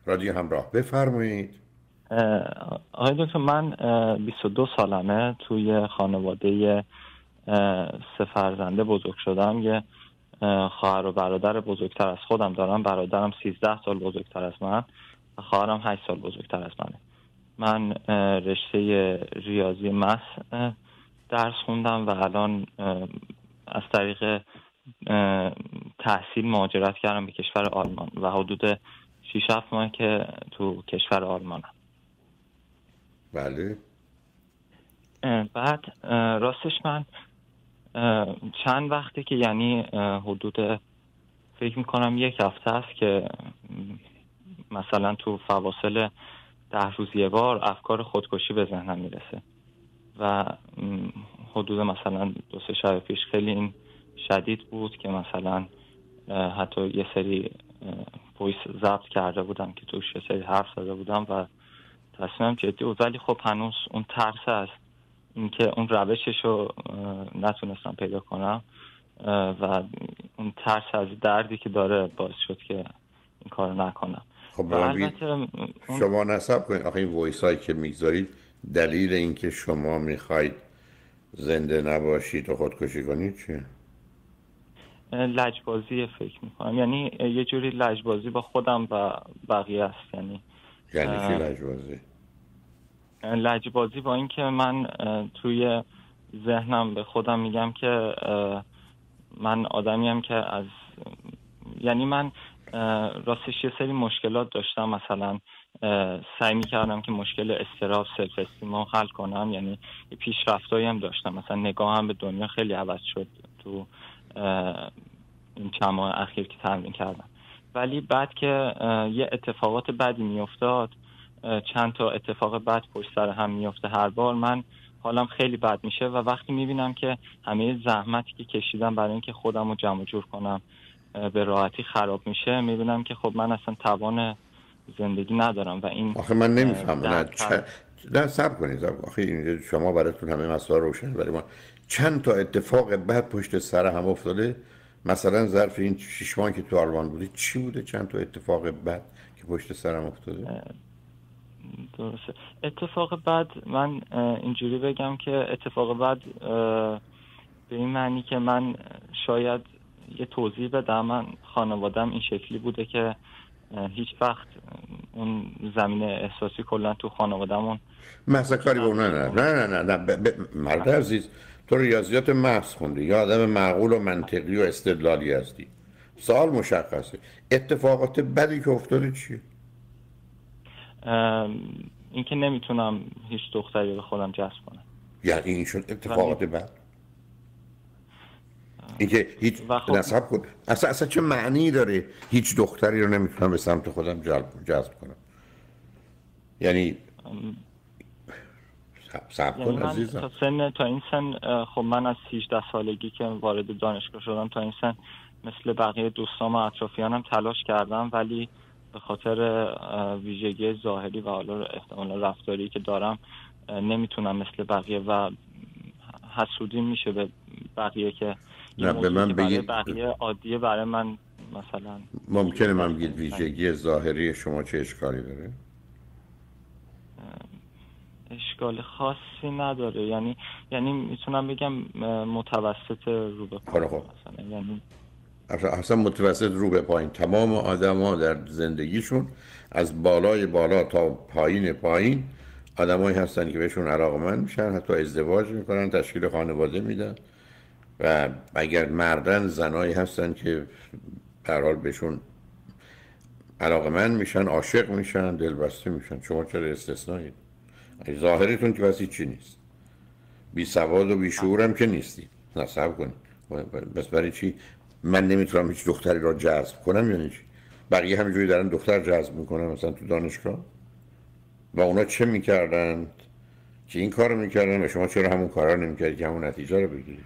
رادیو همراه، بفرمایید. آقای دکتر، من 22 سالمه، توی خانواده 3 فرزنده بزرگ شدم. یه خواهر و برادر بزرگتر از خودم دارم. برادرم 13 سال بزرگتر از من و خواهرم 8 سال بزرگتر از منه. من رشته ریاضی محض درس خوندم و الان از طریق تحصیل مهاجرت کردم به کشور آلمان و حدود 6-7 ماه که تو کشور آلمانم. بله. بعد راستش من چند وقته که یعنی حدود فکر میکنم 1 هفته است که مثلا تو فواصل 10 روز یه بار افکار خودکشی به ذهنم میرسه و حدود مثلا 2-3 شب پیش خیلی این شدید بود که مثلا حتی یه سری وایس ضبط کرده بودم که توش یه سری حرف زده بودم و تصمیمم جدی بود، ولی خب هنوز اون ترس هست اینکه اون روششو نتونستم پیدا کنم و اون ترس از دردی که داره باعث شد که این کارو نکنم. خب و البته شما نصب کنید. آخه این وایس هایی که میگذارید دلیل اینکه شما میخواید زنده نباشید و خودکشی کنید چیه؟ لجبازی فکر میکنم، یعنی یه جوری لجبازی با خودم و بقیه است. یعنی چی لجبازی؟ لجبازی با این که من توی ذهنم به خودم میگم که من آدمیم که یعنی من راستش یه سری مشکلات داشتم. مثلا سعی میکردم که مشکل اضطراب سلف استیم رو حل کنم، یعنی پیشرفتایی هم داشتم. مثلا نگاهم به دنیا خیلی عوض شد تو این چند ماه اخیر که تمرین کردم. ولی بعد که یه اتفاقات بدی میافتاد، چند تا اتفاق بد پشت سر هم میفته هر بار، من حالم خیلی بد میشه و وقتی میبینم که همه زحمتی که کشیدم برای اینکه خودم رو جمع جور کنم به راحتی خراب میشه، میبینم که خب من اصلا توان زندگی ندارم و این آخه من نمیفهمم. نه صبر کنید. آخه شما براتون همه مسائل روشن، برای ما چند تا اتفاق بد پشت سر هم افتاده. مثلا ظرف این 6 ماه که تو آلمان بودی چی بوده چند تا اتفاق بد که پشت سرم افتاده؟ درسته. اتفاق بد، من اینجوری بگم که اتفاق بد به این معنی که من شاید یه توضیح بدم. من خانوادم این شکلی بوده که هیچ وقت اون زمینه احساسی کلا تو خانوادمون مثلا کاری به اونا نه مرد عزیز، تو ریاضیات محض خوندی یا آدم معقول و منطقی و استدلالی هستی. سوال مشخصه. اتفاقات بدی که افتاده چیه؟ این که نمیتونم هیچ دختری به خودم جذب کنم. یعنی این شد اتفاقات بد؟ این که هیچ نصب کن اصلا چه معنی داره هیچ دختری رو نمیتونم به سمت خودم جذب کنم؟ یعنی صبر کن عزیزم. تا این سن خب من از 18 سالگی که وارد دانشگاه شدم تا این سن مثل بقیه دوستام و اطرافیانم تلاش کردم، ولی به خاطر ویژگی ظاهری و حالا احتمال رفتاری که دارم نمیتونم مثل بقیه و حسودی میشه به بقیه که نه به من بگید بقیه عادیه، برای من مثلا ممکنه من بگید ویژگی ظاهری شما چه اشکالی داره؟ اشکال خاصی نداره، یعنی میتونم بگم متوسط رو به پایین مثلا. یعنی اصلا متوسط رو به پایین. تمام آدما در زندگیشون از بالای بالا تا پایین پایین آدمایی هستن که بهشون علاقمند میشن، حتی ازدواج میکنن، تشکیل خانواده میدن و اگر مردن زنایی هستن که در حال بهشون علاقمند میشن، عاشق میشن، دلبسته میشن. شما چرا استثنائید؟ ظاهرتون که واسه چی نیست، بی سواد و بی شعورم که نیستی. نصب کنید. بس برای چی من نمیتونم هیچ دختری را جذب کنم؟ یعنی چی؟ بقیه همینجوری دارن دختر جذب میکنن مثلا تو دانشگاه و اونا چه میکردن که این کارو میکردن و شما چرا همون کارا نمیکردید که همون نتیجه رو بگیرید؟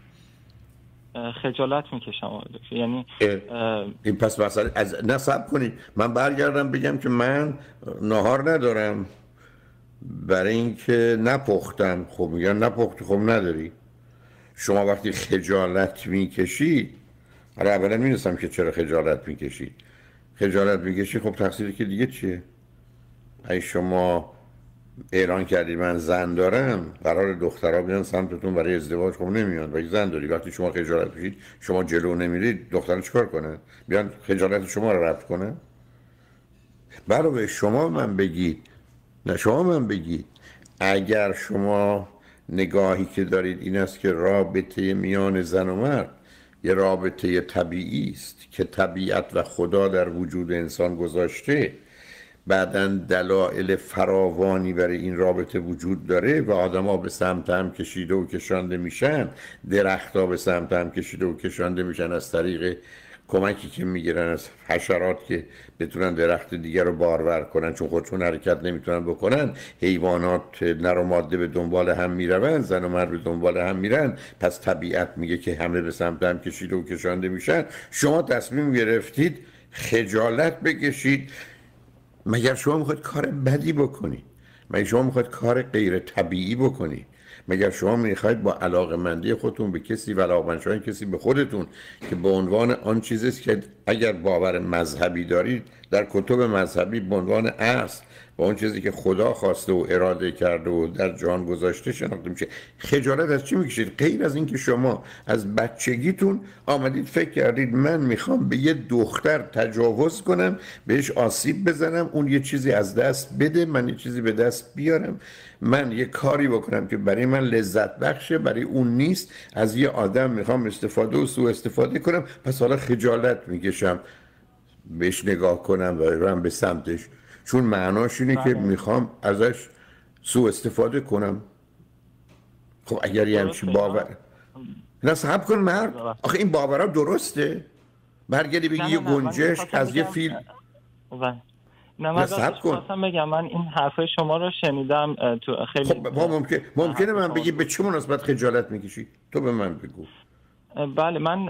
خجالت میکشم. یعنی این پس مثلا از نصب کنید. من برگردم بگم که من ناهار ندارم برای اینکه نپختم. خب میگن نپختی، خب نداری. شما وقتی خجالت میکشید، حالا اولا میدونستم که چرا خجالت میکشید. خجالت میکشی، خب تقصیری که دیگه چیه؟ اگه شما اعلان کردید من زن دارم، قرار دخترها بیان سمتتون برای ازدواج، خب نمیان. ولی زن داری، وقتی شما خجالت بکشید، شما جلو نمیرید، دخترها چیکار کنه؟ بیان خجالت شما رو رفع کنه؟ برای شما من بگید، نه شما من بگید، اگر شما نگاهی که دارید این است که رابطه میان زن و مرد یه رابطه طبیعی است که طبیعت و خدا در وجود انسان گذاشته، بعداً دلایل فراوانی برای این رابطه وجود داره و آدم‌ها به سمت هم کشیده و کشانده میشن، درخت‌ها به سمت هم کشیده و کشانده میشن از طریق کمکی که میگیرن از حشرات که بتونن درخت دیگر رو بارور کنن، چون خودشون حرکت نمیتونن بکنن. حیوانات نر و ماده به دنبال هم میرون، زن و مرد به دنبال هم میرن، پس طبیعت میگه که همه به سمت هم کشیده و کشانده میشن. شما تصمیم گرفتید خجالت بکشید. مگر شما میخواید کار بدی بکنید؟ مگر شما میخواید کار غیر طبیعی بکنید؟ مگر شما میخواید با علاقمندی خودتون به کسی و علاقمند شدن کسی به خودتون که به عنوان آن چیزی است که اگر باور مذهبی دارید در کتب مذهبی به عنوان اصل و اون چیزی که خدا خواسته و اراده کرده و در جان گذاشته شناخته میشه، خجالت از چی میکشید؟ غیر از اینکه شما از بچگیتون آمدید فکر کردید من میخوام به یه دختر تجاوز کنم، بهش آسیب بزنم، اون یه چیزی از دست بده، من یه چیزی به دست بیارم، من یه کاری بکنم که برای من لذت بخشه، برای اون نیست، از یه آدم میخوام استفاده و سوء استفاده کنم، پس حالا خجالت میکشم بهش نگاه کنم و برم به سمتش، چون معناش اینه که میخوام ازش سوء استفاده کنم. خب اگر یه همچین باور، نه صبر کن مرد، آخه این باورها درسته؟ برگردی بگی یه گنجش از یه فیلم. نه من خواستم بگم من این حرف شما رو شنیدم تو خیلی. خب ممکنه من بگی به چه مناسبت خجالت میکشی؟ تو به من بگو. بله من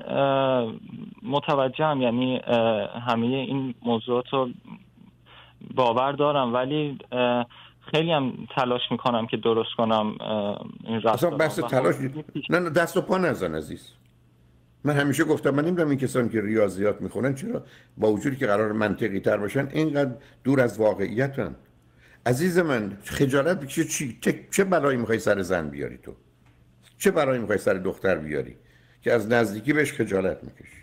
متوجهم، یعنی همه این موضوعات رو باور دارم، ولی خیلی هم تلاش میکنم که درست کنم این رفتار. اصلا بحث تلاش نه دست و پا نزن عزیز. من همیشه گفتم من نمیدونم این کسانی که ریاضیات میخونن چرا با وجودی که قرار منطقی تر باشن اینقدر دور از واقعیتن. عزیز من خجالت بکشی، چه بلایی میخوای سر زن بیاری؟ تو چه بلایی میخوای سر دختر بیاری که از نزدیکی بهش خجالت میکشی؟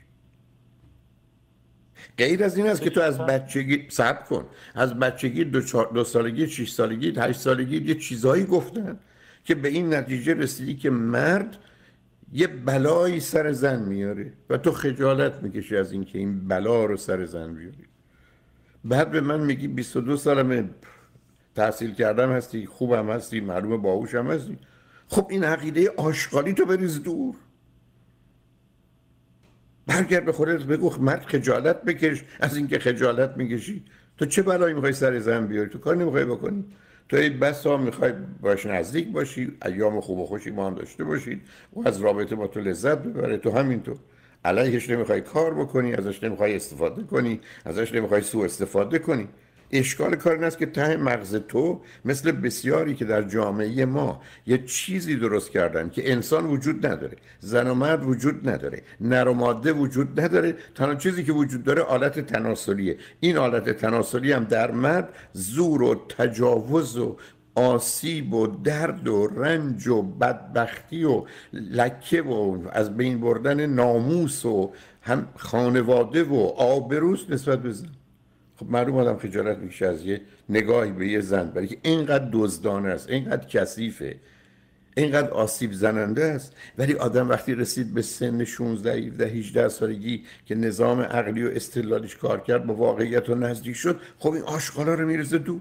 غیر از این است که تو از بچگی صبر کن، از بچگی 2 سالگی 6 سالگی 8 سالگی یه چیزایی گفتن که به این نتیجه رسیدی که مرد یه بلایی سر زن میاره و تو خجالت میکشی از این که این بلا رو سر زن بیاری. بعد به من میگی 22 سالمه، تحصیل کردم هستی، خوبم هستی، معلومه باهوشم هستی. خب این عقیده آشغالی تو بریز دور، برگرد به خودت بگو مرد خجالت بکش از اینکه خجالت میکشی. تو چه بلایی میخوای سر زن بیاری؟ تو کار نمیخوای بکنی. تو این بسا میخوای باش نزدیک باشی، ایام خوب و خوشی با هم داشته باشید و از رابطه با تو لذت ببره، تو همینطور علیهش نمیخوای کار بکنی، ازش نمیخوای استفاده کنی، ازش نمیخوای سوء استفاده کنی. اشکال کار این است که ته مغز تو مثل بسیاری که در جامعه ما یه چیزی درست کردن که انسان وجود نداره، زن و مرد وجود نداره، نر و ماده وجود نداره، تنها چیزی که وجود داره آلت تناسلیه. این آلت تناسلی هم در مرد زور و تجاوز و آسیب و درد و رنج و بدبختی و لکه و از بین بردن ناموس و هم خانواده و آبروست نسبت به زن. خب معلوم آدم خجالت میکشه از یه نگاهی به یه زن، برای که اینقدر دزدانه است، اینقدر کثیفه، اینقدر آسیب زننده است. ولی آدم وقتی رسید به سن 16 17 18 سالگی که نظام عقلی و استدلالیش کار کرد، با واقعیت و نزدیک شد، خب این آشغالا رو میرزه دور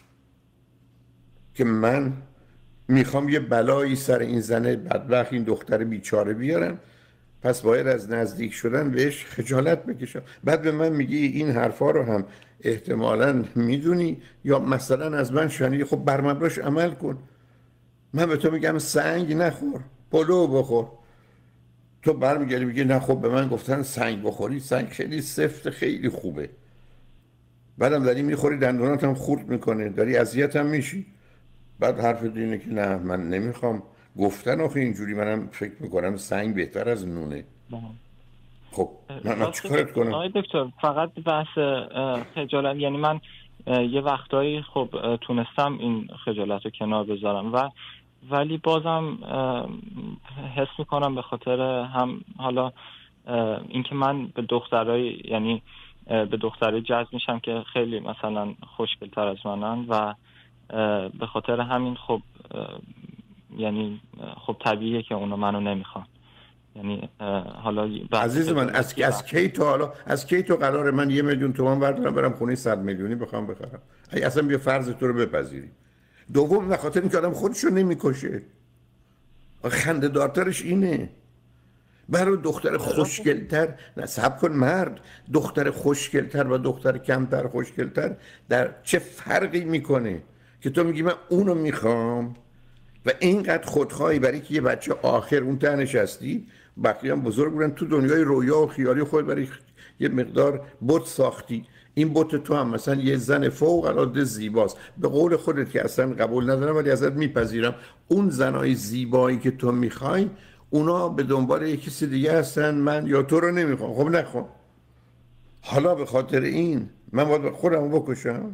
که من میخوام یه بلایی سر این زن بدبخت، این دختر بیچاره بیارم، پس باید از نزدیک شدن بهش خجالت بکشم. بعد به من میگی این حرفا رو هم احتمالاً میدونی یا مثلا از من شنیدی، خب بر مبناش عمل کن. من به تو میگم سنگ نخور، پلو بخور، تو برمیگردی میگی نه خب به من گفتن سنگ بخوری، سنگ خیلی سفت، خیلی خوبه، بعدم داری میخوری دندونات هم خورد میکنه، داری اذیت هم میشی. بعد حرف اینه که نه من نمیخوام. گفتن آخه اینجوری منم فکر میکنم سنگ بهتر از نونه. خب من چیکارت کنم؟ آقای دکتر فقط بحث خجالت، یعنی من یه وقتایی خب تونستم این خجالت رو کنار بذارم ولی بازم حس میکنم به خاطر هم حالا اینکه من به دخترای، یعنی به دخترای جذب میشم که خیلی مثلا خوشگل‌تر از منن و به خاطر همین خب یعنی خب طبیعیه که اونا منو نمیخوان. یعنی حالا عزیز من از کی تو قراره من 1,000,000 تومان بردارم برم خونه 100 میلیونی بخوام بخرم؟ ای اصلا بیا فرض تو رو بپذیری. دوم به خاطر اینکه آدم خودشو نمیکشه. خنده دارترش اینه. برای دختر خوشگلتر، نه صبر کن مرد، دختر خوشگلتر و دختر کمتر خوشگلتر در چه فرقی میکنه که تو میگی من اونو میخوام و اینقدر خودخواهی برای که یه بچه آخر اون ته نشستی، بقیه هم بزرگ بودن، تو دنیای رویا و خیالی خود برای یه مقدار بت ساختی. این بت تو هم مثلا یه زن فوق العاده زیباست، به قول خودت که اصلا قبول ندارم ولی ازت میپذیرم، اون زنای زیبایی که تو میخوای اونا به دنبال یک کسی دیگه هستن، من یا تو رو نمیخوام. خب نخوام. حالا به خاطر این من باید خودم رو بکشم؟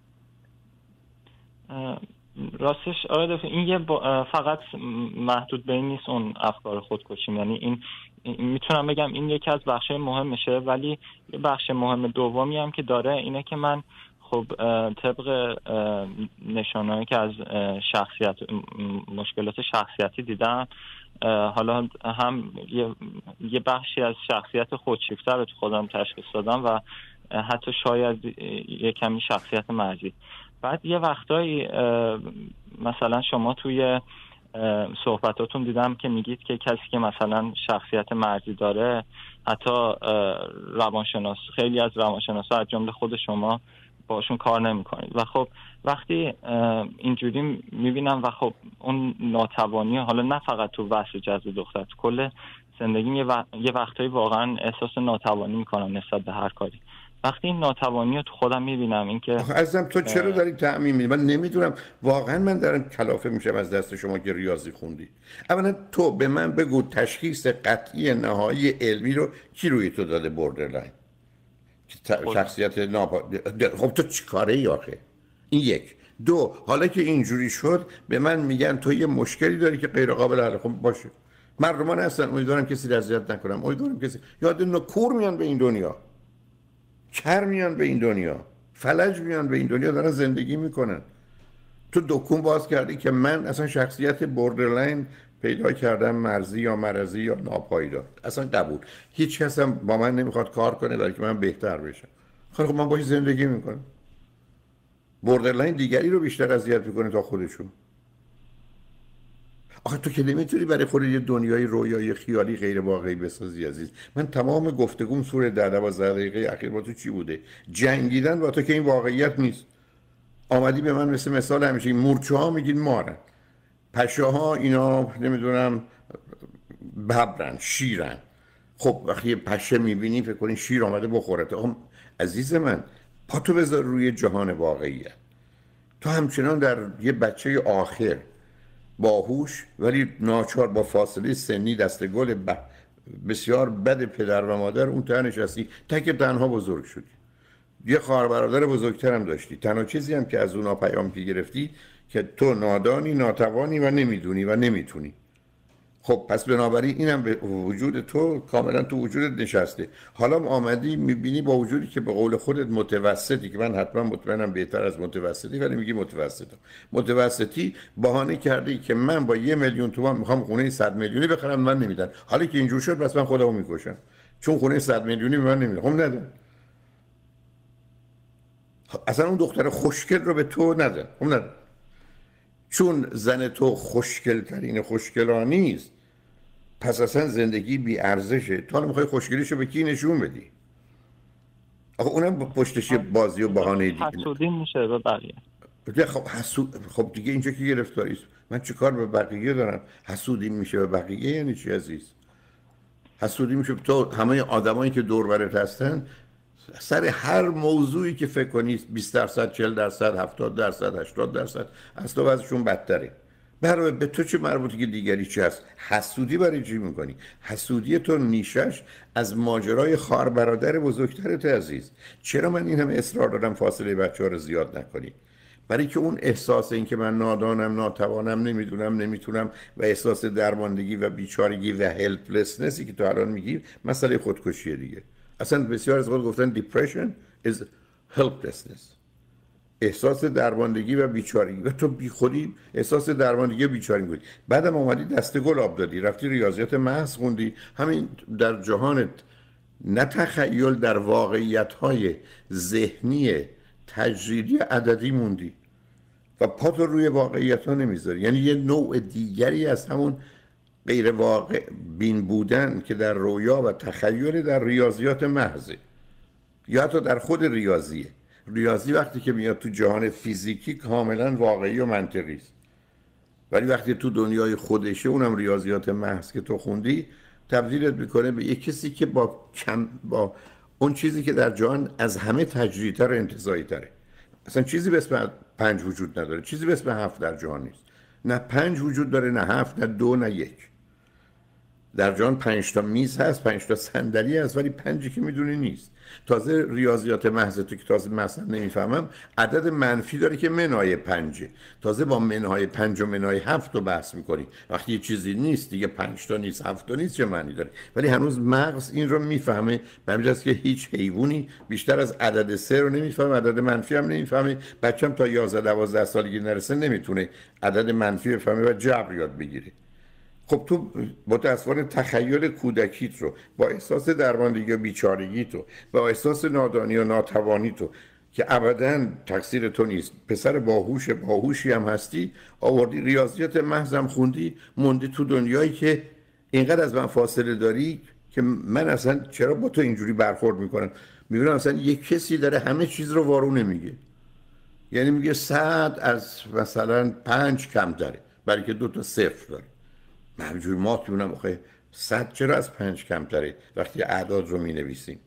راستش آقای دکتر این فقط محدود به این نیست اون افکار خودکشیم، یعنی این میتونم بگم این یکی از بخشای مهمشه، ولی یه بخش مهم دومی هم که داره اینه که من خب طبق نشانهایی که از مشکلات شخصیتی دیدم، حالا هم یه بخشی از شخصیت خودشیفته رو تو خودم تشخیص دادم و حتی شاید یه کمی شخصیت مرزی. بعد یه وقتایی مثلا شما توی صحبتاتون دیدم که میگید که کسی که مثلا شخصیت مرزی داره، حتی روانشناس، خیلی از روانشناسا از جمله خود شما باشون کار نمی‌کنید و خب وقتی اینجوری میبینم و خب اون ناتوانی، حالا نه فقط تو بحث جذب دختر، تو کل زندگیم یه وقتایی واقعا احساس ناتوانی میکنم نسبت به هر کاری. وقتی این ناتوانی رو تو خودم میبینم، این که عزیزم تو چرا داری تعمیم میدی؟ من نمیدونم واقعا، من دارم کلافه میشم از دست شما که ریاضی خوندی. اولا تو به من بگو تشخیص قطعی نهایی علمی رو کی روی تو داده بوردرلاین؟ شخصیت خب تو چیکاره ای آخه؟ این یک. دو، حالا که اینجوری شد به من میگن تو یه مشکلی داری که غیر قابل حل. خب باشه، مردمان هستن، امیدوارم کسی را اذیت نکنم، امیدوارم کسی یاد کور میان به این دنیا، کر میان به این دنیا، فلج میان به این دنیا، دارن زندگی میکنن. تو دکون باز کردی که من اصلا شخصیت بوردرلاین پیدا کردم، مرزی یا مرضی یا ناپایدار. اصلا قبول. هیچ کس هم با من نمیخواد کار کنه برای که من بهتر بشم. خب من باهاش زندگی میکنم. بوردرلاین دیگری رو بیشتر اذیت میکنه تا خودشون. آخه تو که نمیتونی برای خودت یه دنیای رویایی خیالی غیر واقعی بسازی عزیز. من تمام گفتگوم سور 10-12 دقیقه اخیر با تو چی بوده؟ جنگیدن با تو که این واقعیت نیست. آمدی به من مثال همیشه مورچه ها میگین مارن، پشه ها اینا نمیدونم ببرن، شیرن. خب وقتی یه پشه میبینی فکر کنی شیر آمده بخورت. عزیز من پاتو بذار روی جهان واقعیت. تو همچنان در یه بچه آخر باهوش ولی ناچار با فاصله سنی دستگل بسیار بد پدر و مادر اون ته نشستی، تک تنها بزرگ شدی. یه خواهر برادر بزرگتر هم داشتی. تنها چیزی هم که از اونا پیام گرفتی که تو نادانی، ناتوانی و نمیدونی و نمیتونی. خب پس بنابراین اینم به وجود تو کاملا تو وجودت نشسته. حالا آمدی میبینی با وجودی که به قول خودت متوسطی، که من حتما مطمئنم بهتر از متوسطی، ولی میگی متوسطی بهانه کردی که من با 1,000,000 تومان میخوام خونه 100 میلیونی بخرم، من نمیدن. حالا که اینجور شد بس من خودمو میکشم چون خونه 100 میلیونی به من نمیدن. خب ندن. اصلا اون دختر خوشگل رو به تو ندن. خب ندن. چون زن تو خوشگل ترین خوشگلانی است، پس اصلا زندگی بی ارزشه. تو حالا میخوای خوشگلیشو به کی نشون بدی؟ آخه اونم پشتش بازی و بهانه دیگه. حسودی میشه به بقیه. خب دیگه اینجا که گرفتاری است. من چه کار به بقیه دارم؟ حسودی میشه به بقیه یعنی چی عزیز؟ حسودی میشه تو همه آدمایی که دور برت هستن سر هر موضوعی که فکر کنی 20%، 40%، 70%، 80% از تو وضعشون بدتره. برای به تو چه مربوطه که دیگری چی هست؟ حسودی برای چی میکنی؟ حسودی تو نیشش از ماجرای خواهر برادر بزرگترت عزیز. چرا من این همه اصرار دارم فاصله بچه ها رو زیاد نکنی؟ برای که اون احساس این که من نادانم، ناتوانم، نمیدونم، نمیتونم و احساس درماندگی و بیچارگی و هلپلسنسی که تو الان میگی مسئله خودکشیه دیگه. اصلا بسیار از وقت گفتن depression is helplessness، احساس درماندگی و بیچارگی، و تو بی خودی احساس درماندگی و بیچارگی بود. بعدم اومدی دسته گل آب دادی، رفتی ریاضیات محض خوندی، همین در جهانت نه تخیل، در واقعیت های ذهنی تجریدی عددی موندی و پاتو روی واقعیت ها نمیذاری. یعنی یه نوع دیگری از همون غیر واقع بین بودن که در رویا و تخیل در ریاضیات محضه یا حتی در خود ریاضیه. ریاضی وقتی که میاد تو جهان فیزیکی کاملا واقعی و منطقی است، ولی وقتی تو دنیای خودشه، اونم ریاضیات محض که تو خوندی، تبدیلت میکنه به یک کسی که با اون چیزی که در جهان از همه تجریدتر و انتزاعی تره. اصلا چیزی به اسم 5 وجود نداره، چیزی به اسم 7 در جهان نیست. نه 5 وجود داره، نه 7، نه 2، نه 1. در جهان 5 تا میز هست، 5 تا صندلی هست، ولی 5 که میدونی نیست. تازه ریاضیات محض تو که تازه مثلا نمیفهمم، عدد منفی داره که منهای 5. تازه با منهای 5 و منهای 7 رو بحث میکنی. وقتی یه چیزی نیست دیگه، 5 تا نیست، 7 تا نیست، چه معنی داره؟ ولی هنوز مغز این رو میفهمه، به همین جاست که هیچ حیوانی بیشتر از عدد 3 رو نمیفهمه، عدد منفی هم نمیفهمه. بچه‌م تا 11-12 سالگی نرسه نمیتونه عدد منفی بفهمه و جبر یاد بگیره. خب تو متأسفانه تخیل کودکیت رو با احساس درماندگی و بیچارگی تو، با احساس نادانی و ناتوانی تو که ابداً تقصیر تو نیست، پسر باهوشی هم هستی، آوردی ریاضیات محضم خوندی، موندی تو دنیایی که اینقدر از من فاصله داری که من اصلا چرا با تو اینجوری برخورد میکنم؟ میبینم اصلا یک کسی داره همه چیز رو وارونه میگه. یعنی میگه 100 از مثلا 5 کم داره، برای که 2 تا صفر داره. من همینجوری ما میونم آخه 100 چرا از 5 کمتره وقتی اعداد رو می نویسیم؟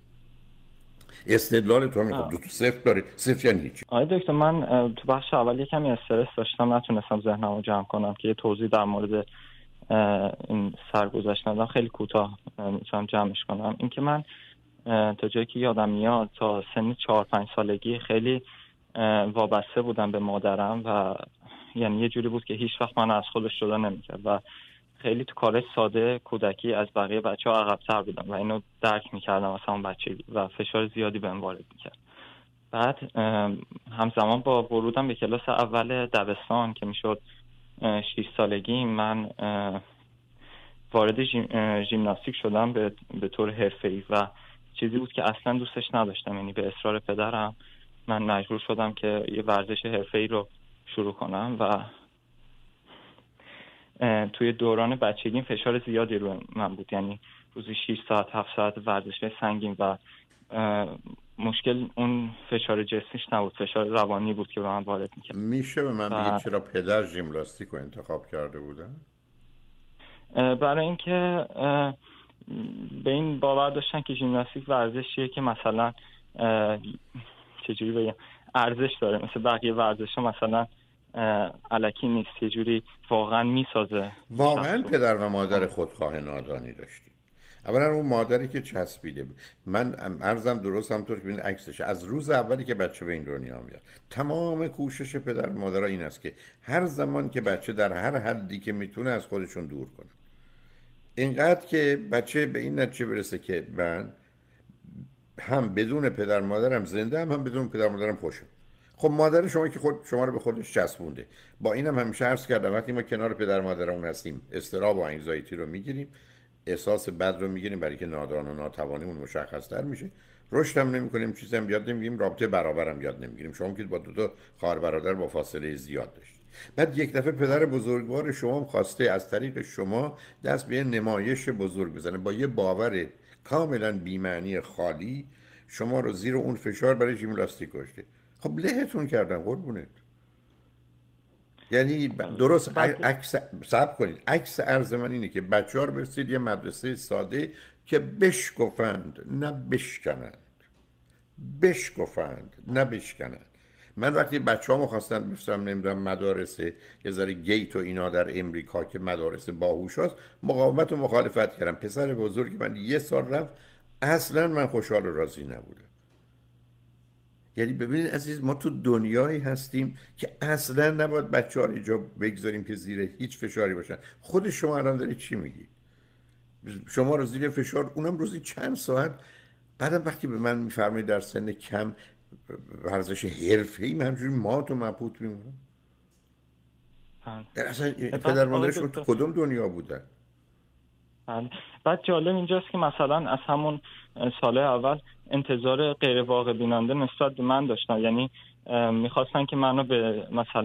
استدلال تو همین. خب 2 تا صفر داره، صفر یعنی هیچی. آقای دکتر، من تو بخش اول کمی استرس داشتم، نتونستم ذهنم رو جمع کنم که یه توضیح در مورد این سرگذشت ندم. خیلی کوتاه میتونم جمعش کنم. اینکه من تا جایی که یادم میاد تا سن 4-5 سالگی خیلی وابسته بودم به مادرم و یعنی یه جوری بود که هیچ وقت من از خودش جدا نمی‌کرد و خیلی تو کار ساده کودکی از بقیه بچه‌ها عقب‌تر بودم و اینو درک می‌کردم مثلا اون بچگی و فشار زیادی بهم وارد می‌کرد. بعد همزمان با ورودم به کلاس اول دبستان که میشد 6 سالگی، من وارد ژیمناستیک شدم به طور حرفه‌ای و چیزی بود که اصلا دوستش نداشتم. یعنی به اصرار پدرم من مجبور شدم که یه ورزش حرفه‌ای رو شروع کنم و توی دوران بچگیم فشار زیادی رو من بود. یعنی روزی 6 ساعت 7 ساعت ورزش سنگین و مشکل اون فشار جسمیش نبود، فشار روانی بود که به من وارد می‌کرد. میشه به من بگید چرا پدر ژیمناستیک رو انتخاب کرده بودن؟ برای اینکه به این باور داشتن که ژیمناستیک ورزشیه که مثلا چجوری بگم ارزش داره، مثل بقیه ورزش‌ها مثلا الکی نیست، یه جوری واقعا میسازه. واقعا پدر و مادر خودخواه نادانی داشتی. اولا اون مادری که چسبیده بود. من عرضم درست همطور که ببین عکسش از روز اولی که بچه به این دنیا میاد، تمام کوشش پدر و مادرها این است که هر زمان که بچه در هر حدی که میتونه از خودشون دور کنه، اینقدر که بچه به این نتیجه برسه که من هم بدون پدر مادرم زنده هم بدون پدر مادرم خوشم. خب مادر شما که خود شما رو به خودش چسبونده، با اینم همیشه عرض کردم وقتی ما کنار پدر مادرمون هستیم اضطراب و انگزایتی رو میگیریم، احساس بد رو میگیریم، برای که نادان و ناتوانیمون مشخص‌تر میشه، رشد هم نمی‌کنیم، چیزی هم یاد نمیگیریم، رابطه برابرم یاد نمیگیریم. شما که با 2 تا خواهر برادر با فاصله زیاد داشتید، بعد یک دفعه پدر بزرگوار شما هم خواسته از طریق شما دست به نمایش بزرگ بزنه، با یه باور کاملا بی‌معنی خالی شما رو زیر اون فشار برای ژیمناستیک گذاشته. خب لهتون کردن قربونت. یعنی درست عکس صبر کنید، عکس عرض من اینه که بچه‌ها رو برسید یه مدرسه ساده که بشکفند نه بشکنند، بشکفند نه بشکنند. من وقتی بچه‌هامو خواستم بفرستم نمیدونم مدارسه یه ذره گیت و اینا در امریکا که مدارس باهوشاست، مقاومت و مخالفت کردم. پسر بزرگی من یه سال رفت، اصلا من خوشحال و راضی نبودم. یعنی ببینید عزیز، ما تو دنیایی هستیم که اصلا نباید بچه‌ها رو اینجا بگذاریم که زیر هیچ فشاری باشن. خود شما الان دارید چی میگی؟ شما رو زیر فشار، اونم روزی چند ساعت. بعدم وقتی به من میفرمایید در سن کم ورزش حرفه‌ای، من همجوری مات و مبهوت میمونم. اصلا بعد پدر آقای مادرشون تو دکتر، کدوم دنیا بودن؟ بله. بعد جالب اینجاست که مثلا از همون سال اول انتظار غیر واقع بیننده نسبت به من داشتن. یعنی میخواستن که منو به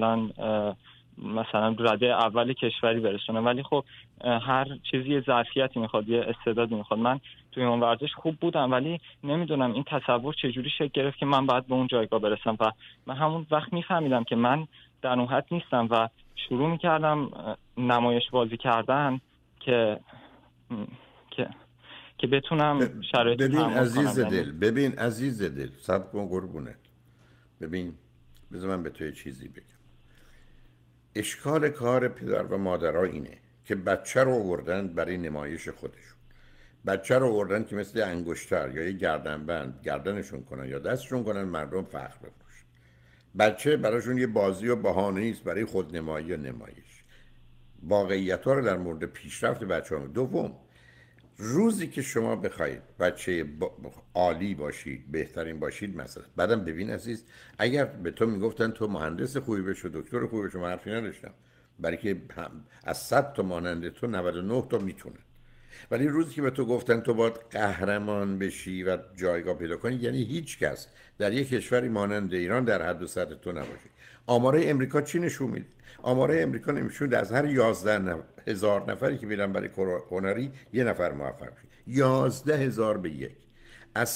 مثلا رده اول کشوری برسونه، ولی خب هر چیزی یه ظرفیتی میخواد، یه استعدادی میخواد. من توی اون ورزش خوب بودم، ولی نمیدونم این تصور چجوری شکل گرفت که من باید به اون جایگاه برسم، و من همون وقت میفهمیدم که من در اون حد نیستم و شروع میکردم نمایش بازی کردن که که که بتونم شرایط رو ببین تحمل عزیز کنم. یعنی دل، ببین عزیز دل، صبر کن قربونت. ببین، بذار من به تو یه چیزی بگم. اشکال کار پدر و مادرها اینه که بچه رو آوردن برای نمایش خودشون. بچه رو آوردن که مثل انگشتر یا یه گردنبند گردنشون کنن یا دستشون کنن مردم فخر بفروشن. بچه براشون یه بازی و بهانه است برای خودنمایی و نمایش. واقعیت ها رو در مورد پیشرفت بچه ها. دوم، روزی که شما بخواید بچه عالی باشید، بهترین باشید مثلا، بعدم ببین عزیز، اگر به تو میگفتن تو مهندس خوبی بشو، دکتر خوبی بشو، من حرفی نداشتم، برای که از 100 تا مانند تو 99 تا میتونه. ولی روزی که به تو گفتن تو باید قهرمان بشی و جایگاه پیدا کنی، یعنی هیچ کس در یک کشوری مانند ایران در حد و سطح تو نباشه. آماره امریکا چی نشون میده؟ آماره امریکا نشون از هر 11,000 نفری که میرن برای هنری یه نفر موفق میشه. 11,000 به یک. از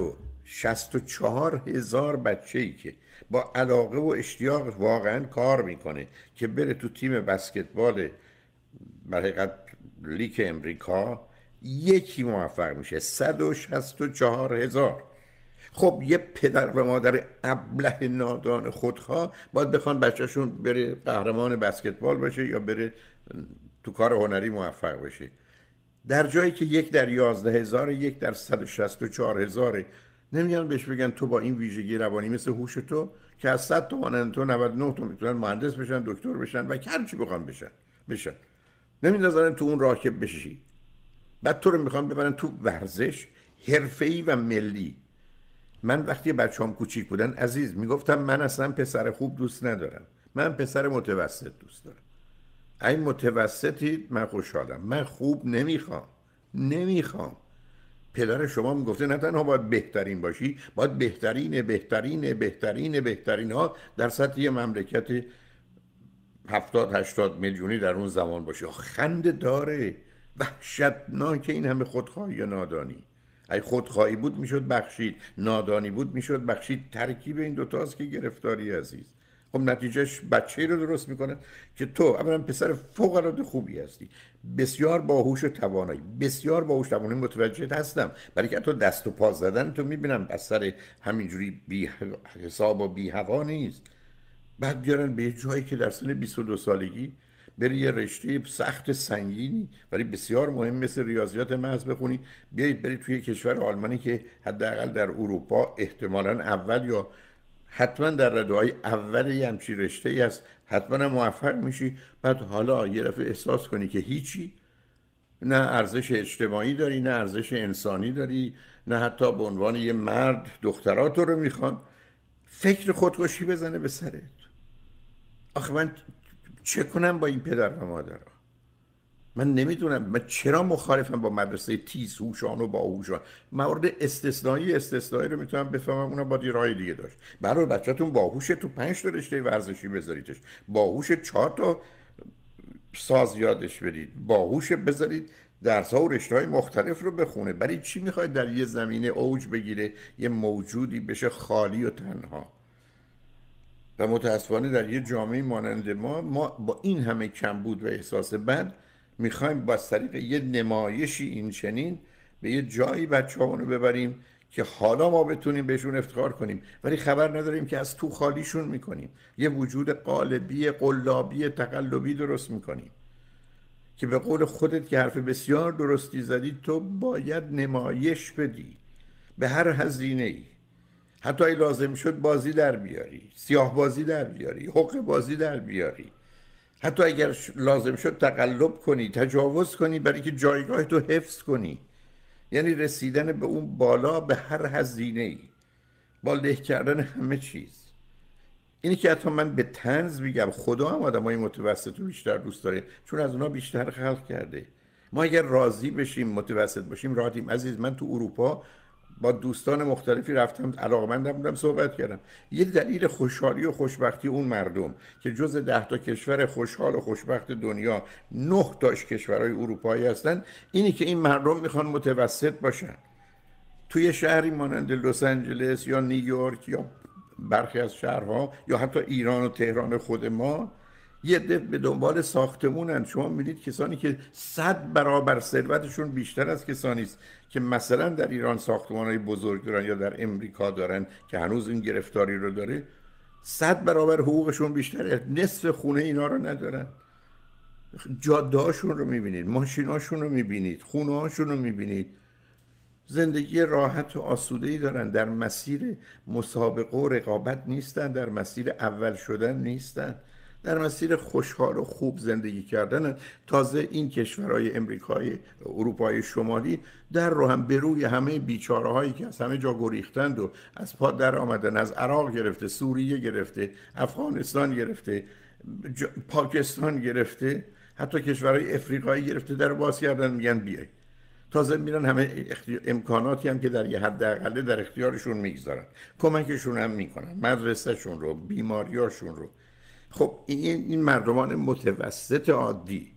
164,000 بچه‌ای که با علاقه و اشتیاق واقعا کار میکنه که بره تو تیم بسکتبال برای حقیقت لیگ امریکا، یکی موفق میشه. 164,000. خب یه پدر و مادر ابله نادان خودخواه باید بخوان بچهشون بره قهرمان بسکتبال بشه یا بره تو کار هنری موفق بشه، در جایی که یک در 11,000، یک در 164,000. نمیان بهش بگن تو با این ویژگی روانی مثل هوش تو که از 100 تا مانند تو 99 تا میتونن مهندس بشن، دکتر بشن و هر چی بخوان بشن. نمیذارن تو اون راه که بشی. بعد تو رو میخوان ببرن تو ورزش حرفه‌ای و ملی. من وقتی بچه‌ام کوچیک بودن عزیز میگفتم من اصلا پسر خوب دوست ندارم، من پسر متوسط دوست دارم. این متوسطی من خوشحالم، من خوب نمیخوام. پدر شما میگفته نه تنها باید بهترین باشی، باید بهترین ها در سطح یه مملکت 70-80 میلیونی در اون زمان باشه. خنده داره، وحشتناک این همه خودخواهی یا نادانی. اگه خودخواهی بود میشد بخشید، نادانی بود میشد بخشید. ترکیب این دوتاست که گرفتاری عزیز. خب نتیجهش بچه‌ای رو درست میکنه که تو اولا پسر فوق العاده خوبی هستی، بسیار باهوش و توانایی، بسیار باهوش توانایی، متوجه هستم، برای که تو دست و پا زدن تو میبینم از سر همینجوری بی حساب و بی هوا نیست. بعد بیارن به جایی که در سن 22 سالگی بری یه رشته سخت سنگینی ولی بسیار مهم مثل ریاضیات محض بخونی، بیایید بری توی کشور آلمانی که حداقل در اروپا احتمالاً اول یا حتما در رده‌های اول یه همچین رشته‌ای هست، حتما هم موفق میشی. بعد حالا یه دفعه احساس کنی که هیچی، نه ارزش اجتماعی داری، نه ارزش انسانی داری، نه حتی به عنوان یه مرد دخترات رو میخوان. فکر خودکشی بزنه به سرت. آخه من چه کنم با این پدر و مادر؟ من نمیدونم. من چرا مخالفم با مدرسه تیز هوشان و باهوشان؟ موارد استثنایی رو میتونم بفهمم، اونا با یه راه دیگه داشت. برای بچه‌تون باهوشه تو 5 تا رشته ورزشی بذاریدش، باهوش 4 تا ساز یادش بدید، باهوش بذارید درس‌ها و رشته‌های مختلف رو بخونه. برای چی میخواید در یه زمینه اوج بگیره، یه موجودی بشه خالی و تنها؟ و متاسفانه در یه جامعه مانند ما با این همه کمبود و احساس بد میخوایم با طریق یه نمایشی این چنین به یه جایی بچه‌هامونو ببریم که حالا ما بتونیم بهشون افتخار کنیم، ولی خبر نداریم که از تو خالیشون میکنیم. یه وجود قالبی قلابی تقلبی درست میکنیم که به قول خودت که حرف بسیار درستی زدی، تو باید نمایش بدی به هر هزینه ای. حتی ای لازم شد بازی در بیاری، سیاه بازی در بیاری، حق بازی در بیاری، حتی اگر لازم شد تقلب کنی، تجاوز کنی، برای که جایگاه تو حفظ کنی. یعنی رسیدن به اون بالا به هر هزینه ای، با له کردن همه چیز. اینی که حتی من به طنز میگم خدا هم آدمای متوسط رو بیشتر دوست داره، چون از اونها بیشتر خلق کرده. ما اگر راضی بشیم متوسط باشیم راحتیم. عزیز، من تو اروپا با دوستان مختلفی رفتم، علاقمندم بودم، صحبت کردم. یه دلیل خوشحالی و خوشبختی اون مردم که جز 10 تا کشور خوشحال و خوشبخت دنیا 9 تاش کشورهای اروپایی هستن، اینی که این مردم میخوان متوسط باشن. توی شهری مانند لس آنجلس یا نیویورک یا برخی از شهرها یا حتی ایران و تهران خود ما، یه عده به دنبال ساختمونن. شما میدید کسانی که 100 برابر ثروتشون بیشتر از کسانی است که مثلا در ایران ساختمان‌های بزرگ دارن یا در امریکا دارن که هنوز این گرفتاری رو داره، 100 برابر حقوقشون بیشتره. نصف خونه اینا رو ندارن. جاده‌هاشون رو میبینید، ماشیناشون رو میبینید، خونه‌هاشون رو میبینید. زندگی راحت و آسوده‌ای دارن، در مسیر مسابقه و رقابت نیستن، در مسیر اول شدن نیستن، در مسیر خوشحال و خوب زندگی کردن. تازه این کشورهای امریکای اروپای شمالی در رو هم به روی همه بیچاره هایی که از همه جا گریختند و از پا در آمدن، از عراق گرفته، سوریه گرفته، افغانستان گرفته، پاکستان گرفته، حتی کشورهای افریقایی گرفته، در باز کردن، میگن بیای. تازه میرن همه امکاناتی هم که در یه حد اقله در اختیارشون میگذارن، کمکشون هم میکنن، مدرسهشون رو، بیماریاشون رو. خب این مردمان متوسط عادی،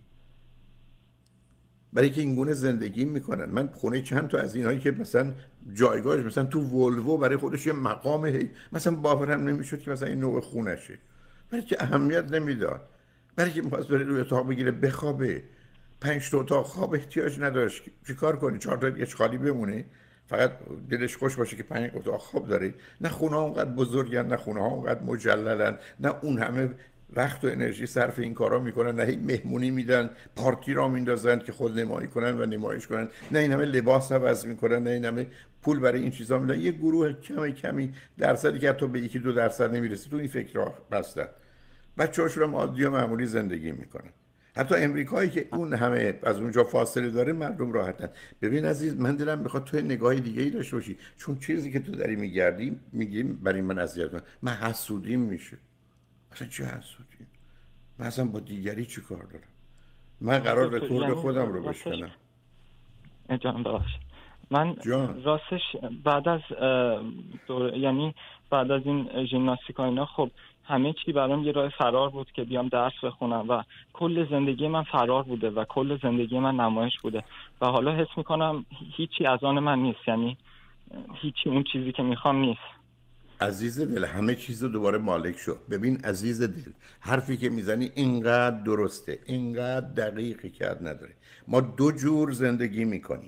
برای که این گونه زندگی میکنن. من خونه چند تا از اینایی که مثلا جایگاهش مثلا تو ولوو برای خودش یه مقام مثلا باورم نمیشد که مثلا این نوع خونشه، برای که اهمیت نمیداد، برای که میخواست بره روی اتاق بگیره بخوابه. 5 تا اتاق خواب احتیاج نداشت. چیکار کنه؟ 4 تا دیگه خالی بمونه، فقط دلش خوش باشه که 5 اتاق خواب داره. نه خونه ها اونقدر بزرگن، نه خونه ها اونقدر مجللن، نه اون همه وقت و انرژی صرف این کارا میکنن، نه هی مهمونی میدن، پارتی را میندازن که خود نمایی کنن و نمایش کنن، نه این همه لباس عوض میکنن، نه این همه پول برای این چیزا میدن. یه گروه کمی درصدی که حتی به 1-2% نمیرسه تو این فکرها بستن. بچه‌هاشون هم عادی و معمولی زندگی میکنن. حتی امریکایی که اون همه از اونجا فاصله داره مردم راحتن. ببین عزیز، من دلم میخواد تو نگاه دیگه ای داشته باشی، چون چیزی که تو داری میگردی میگیم برای من اذیت من حسودیم میشه. اصلا چه حسودیم؟ من اصلا با دیگری چی کار دارم؟ من قرار رکورد خودم رو بشکنم. جان ببخشید، من جان. راستش بعد از یعنی بعد از این ژیمناستیک اینا، خب همه چی برام یه راه فرار بود که بیام درس بخونم و کل زندگی من فرار بوده و کل زندگی من نمایش بوده و حالا حس میکنم هیچی از آن من نیست، یعنی هیچی اون چیزی که میخوام نیست. عزیز دل، همه چیز رو دوباره مالک شو. ببین عزیز دل، حرفی که میزنی اینقدر درسته، اینقدر دقیقی کرد نداره. ما 2 جور زندگی میکنیم.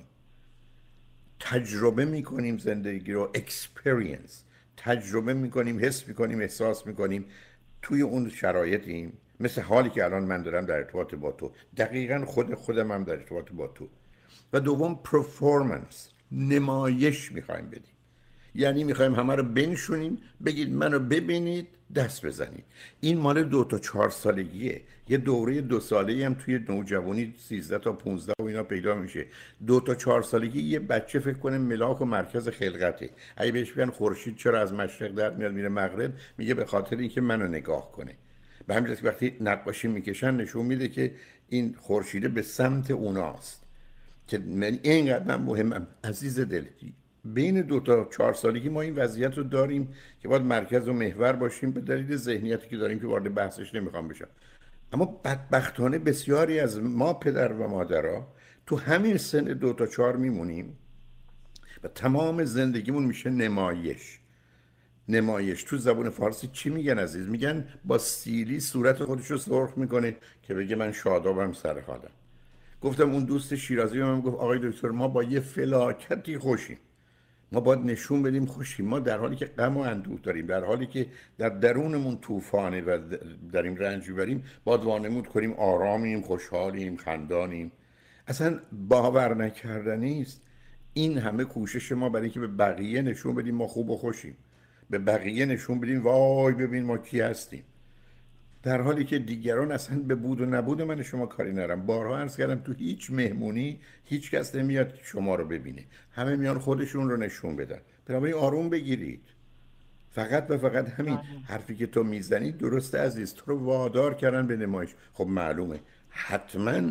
تجربه میکنیم زندگی رو، experience، تجربه میکنیم، حس میکنیم، احساس میکنیم، توی اون شرایطیم. مثل حالی که الان من دارم در ارتباط با تو، دقیقاً خودم هم در ارتباط با تو. و دوم پرفورمنس، نمایش میخوایم بدیم. یعنی میخوایم همه رو بنشونیم، بگید منو ببینید، دست بزنید. این مال 2 تا 4 سالگیه. یه دوره 2 ساله‌ای هم توی نوجوانی 13 تا 15 و اینا پیدا میشه. 2 تا 4 سالگی یه بچه فکر کنه ملاک و مرکز خلقته. اگه بهش بگن خورشید چرا از مشرق در میاد میره مغرب، میگه به خاطر اینکه منو نگاه کنه. به همین جهت وقتی نقاشی میکشن نشون میده که این خورشید به سمت اوناست. که من اینقدر من مهمم. عزیز دلتی، بین 2 تا 4 سالگی ما این وضعیت رو داریم که باید مرکز و محور باشیم، به دلیل ذهنیتی که داریم که وارد بحثش نمیخوام بشم. اما بدبختانه بسیاری از ما پدر و مادرها تو همین سن 2 تا 4 میمونیم و تمام زندگیمون میشه نمایش. نمایش تو زبان فارسی چی میگن عزیز؟ میگن با سیلی صورت خودش رو سرخ میکنه که بگه من شادابم، سر حالم. گفتم اون دوست شیرازی به من گفت آقای دکتر ما با یه فلاکتی خوشیم. ما باید نشون بدیم خوشیم، ما در حالی که غم و اندوه داریم، در حالی که در درونمون طوفانه و داریم رنج میبریم، باید وانمود کنیم آرامیم، خوشحالیم، خندانیم. اصلا باور نکردنی است این همه کوشش ما برای اینکه به بقیه نشون بدیم ما خوب و خوشیم، به بقیه نشون بدیم وای ببین ما کی هستیم، در حالی که دیگران اصلا به بود و نبود من شما کاری ندارم. بارها عرض کردم تو هیچ مهمونی هیچ کس نمیاد شما رو ببینه، همه میان خودشون رو نشون بدن. بنابراین آروم بگیرید. فقط و فقط همین حرفی که تو میزنی درسته عزیز، تو رو وادار کردن به نمایش. خب معلومه حتما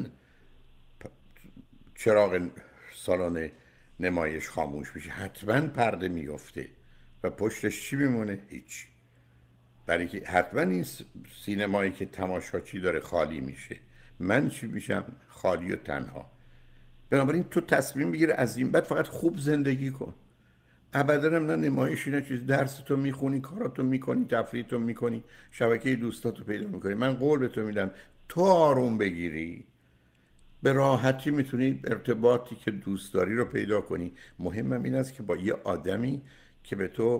چراغ سالن نمایش خاموش میشه، حتما پرده میفته و پشتش چی میمونه؟ هیچ. برای که حتما این سینمایی که تماشاچی داره خالی میشه، من چی میشم؟ خالی و تنها. بنابراین تو تصمیم بگیر از این بعد فقط خوب زندگی کن. ابدا هم نه نمایشی نه چیز، درس تو میخونی، کاراتو میکنی، تفریح تو میکنی، شبکه دوستاتو پیدا میکنی. من قول به تو میدم تو آروم بگیری به راحتی میتونی ارتباطی که دوست داری رو پیدا کنی. مهمم این است که با یه آدمی که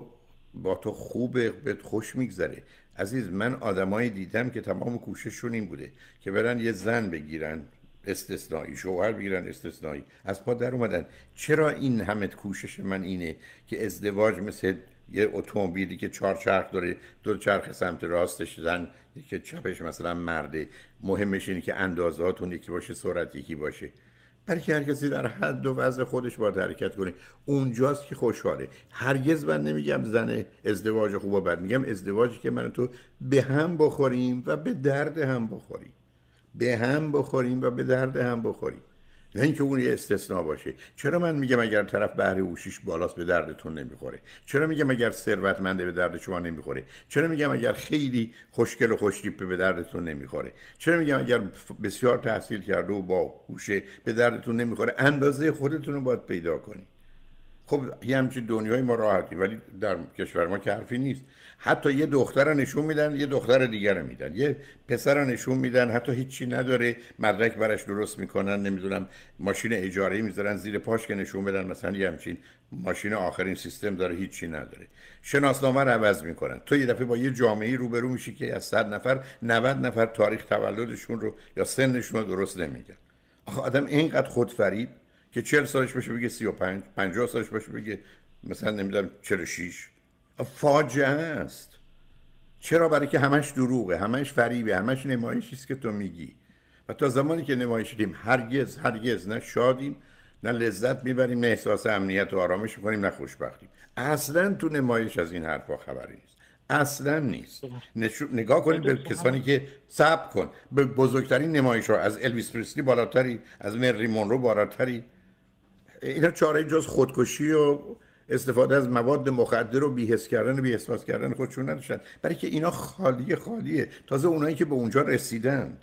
با تو خوبه، بهت خوش میگذره. عزیز من آدمایی دیدم که تمام کوشششون این بوده که برن یه زن بگیرن استثنایی، شوهر بگیرن استثنایی، از پا در اومدن. چرا این همه کوشش من اینه که ازدواج مثل یه اتومبیلی که 4 چرخ داره، 2 چرخ سمت راستش زن، یکی چپش مثلا مرده، مهمش اینه که اندازه‌هاتون یکی باشه، سرعت یکی باشه. برای که هر کسی در حد و وضع خودش باید حرکت کنه، اونجاست که خوشحاله. هرگز من نمیگم زن ازدواج خوب و بد، میگم ازدواجی که من و تو به هم بخوریم و به درد هم بخوریم، به هم بخوریم و به درد هم بخوریم، نه اینکه اون یه استثناء باشه. چرا من میگم اگر طرف بهره هوشیش بالاست به دردتون نمیخوره؟ چرا میگم اگر ثروتمنده به درد شما نمیخوره؟ چرا میگم اگر خیلی خوشگل و خوشتیپه به دردتون نمیخوره؟ چرا میگم اگر بسیار تحصیل کرده و با هوشه به دردتون نمیخوره؟ اندازه خودتون رو باید پیدا کنید. خب یه همچین دنیای ما راحتی، ولی در کشور ما که حرفی نیست. حتی یه دختر رو نشون میدن، یه دختر دیگر رو میدن، یه پسر رو نشون میدن حتی هیچی نداره، مدرک برش درست میکنن، نمیدونم ماشین اجاره میذارن زیر پاش که نشون بدن مثلا یه همچین ماشین آخرین سیستم داره، هیچی نداره. شناسنامه رو عوض میکنن. تو یه دفعه با یه جامعه روبرو میشی که از 100 نفر 90 نفر تاریخ تولدشون رو یا سنشون رو درست نمیگن. آخه آدم اینقدر خودفریب که 40 سالش باشه بگه 35، 50 سالش باشه بگه مثلا نمیدونم 46. فاجعه است. چرا؟ برای که همش دروغه، همش فریبه، همش نمایشی است که تو میگی. و تا زمانی که نمایش دیدیم هرگز نه شادیم، نه لذت میبریم، نه احساس امنیت و آرامش میکنیم، نه خوشبختیم. اصلا تو نمایش از این حرفا خبری نیست، اصلا نیست. نگاه کنید به کسانی که صبر کن، به بزرگترین نمایش ها از الویس پریسلی بالاتری، از مری مونرو بالاتری. اینا چاره جز خودکشی و استفاده از مواد مخدر و بی‌حس کردن و بی‌احساس کردن خودشون نداشتن، برای که اینا خالیه. تازه اونایی که به اونجا رسیدن،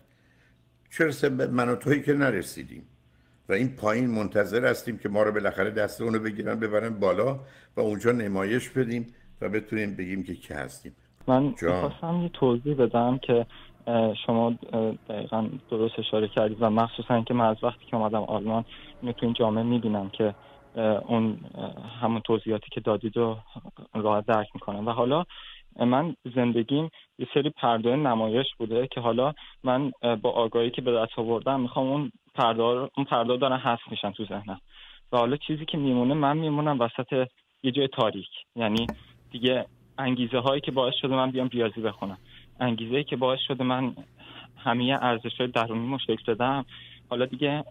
چرا من و تویی که نرسیدیم و این پایین منتظر هستیم که ما رو بالاخره دست اونو بگیرن ببرن بالا و اونجا نمایش بدیم و بتونیم بگیم که کی هستیم. من می‌خواستم یه توضیح بدم که شما دقیقا درست اشاره کردید و مخصوصا که من از وقتی که اومدم آلمان اینو تو این جامعه میبینم که اون همون توضیحاتی که دادید رو راحت درک میکنم. و حالا من زندگیم یه سری پرده نمایش بوده که حالا من با آگاهی که به دست آوردم میخوام اون پرده دارن حذف میشن تو ذهنم و حالا چیزی که میمونه، من میمونم وسط یه جای تاریک. یعنی دیگه انگیزه هایی که باعث شده من بیام ریاضی بخونم، انگیزه‌ای که باعث شده من همه ارزش‌های درونیمو شکل بدم، حالا دیگه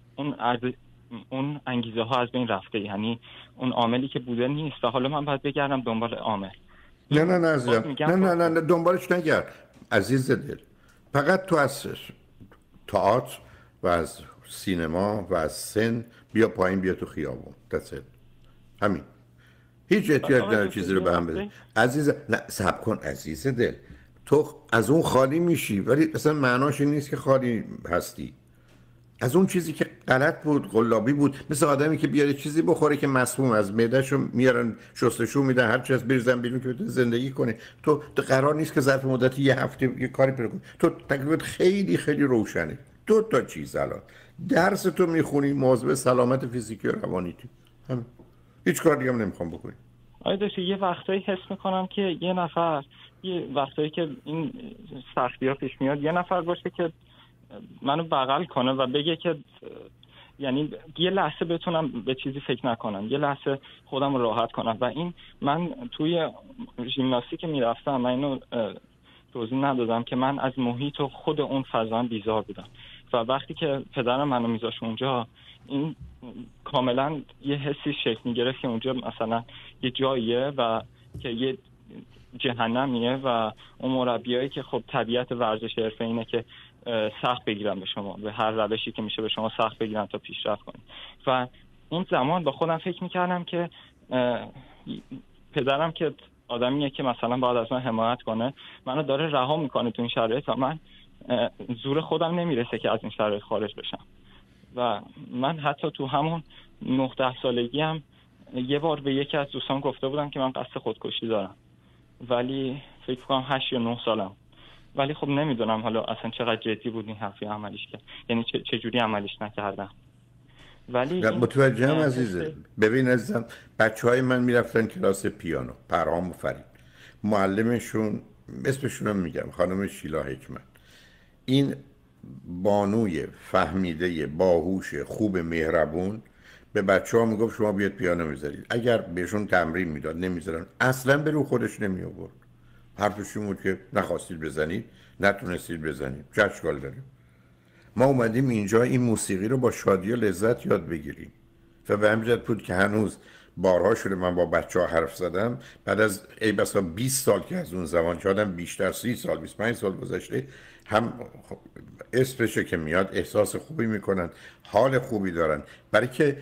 اون انگیزه ها از بین رفته. یعنی اون عاملی که بوده نیست و حالا من باید بگردم دنبال عامل. نه عزیزم، نه دنبالش نگرد عزیز دل. فقط تو از تئاتر و از سینما و از سن بیا پایین، بیا تو خیابون، همین. هیچ احتیاج نداره چیزی رو به هم بده عزیز. نه صبر کن عزیز دل، تو از اون خالی میشی ولی اصلا معناش این نیست که خالی هستی. از اون چیزی که غلط بود، قلابی بود، مثل آدمی که بیاره چیزی بخوره که مسموم، از معدهشو میارن شستشو میدن، هر چی از بریزن بیرون که بتونه زندگی کنه. تو قرار نیست که ظرف مدت یه هفته یه کاری پیدا کنی. تو تکلیفت خیلی خیلی روشنه. 2 چیز الان درس تو میخونی، مواظب سلامت فیزیکی و روانیتی، همین. هیچ کار دیگه هم نمیخوام بکنید. آیا دکتر یه وقتایی حس میکنم که یه وقتایی که این سختی ها پیش میاد یه نفر باشه که منو بغل کنه و بگه که یعنی یه لحظه بتونم به چیزی فکر نکنم، یه لحظه خودم رو راحت کنم. و این من توی ژیمناستیک میرفتم، من اینو توضیح ندادم که من از محیط و خود اون فضا بیزار بودم و وقتی که پدرم منو میذاشت اونجا، این کاملا یه حسی شکل میگرفت که اونجا مثلا یه جاییه و که یه جهنمیه و اون مربیایی که خب طبیعت ورزش حرفه اینه که سخت بگیرن به شما، به هر روشی که میشه به شما سخت بگیرن تا پیشرفت کنید. و اون زمان با خودم فکر میکردم که پدرم که آدمیه که مثلا باید از من حمایت کنه، منو داره رها میکنه تو این شرایط و من زور خودم نمیرسه که از این شرایط خارج بشم. و من حتی تو همون 9-10 سالگی هم یه بار به یکی از دوستان گفته بودم که من قصد خودکشی دارم، ولی فکر کنم 8 یا 9 سالم. ولی خب نمیدونم حالا اصلا چقدر جدی بود این حرفی عملیش کرد، یعنی چه جوری عملیش نکردم. ولی متوجهم عزیزه. ببین عزیزم، بچهای من میرفتن کلاس پیانو، پرهام و فرید، معلمشون اسمشون رو میگم، خانم شیلا حکمت، این بانوی فهمیده باهوش خوب مهربون به بچه ها میگفت شما بیاد پیانو میذارید. اگر بهشون تمرین میداد نمیذارن، اصلا به رو خودش نمی آورد. حرفش این بود که نخواستید بزنید، نتونستید بزنید، چه اشکال داره؟ ما اومدیم اینجا این موسیقی رو با شادی و لذت یاد بگیریم. و به همین جهت بود که هنوز بارها شده من با بچه ها حرف زدم بعد از ای بسا 20 سال که از اون زمان که آدم بیشتر 30 سال 25 سال گذشته، هم اسمشه که میاد احساس خوبی میکنن، حال خوبی دارن، برای که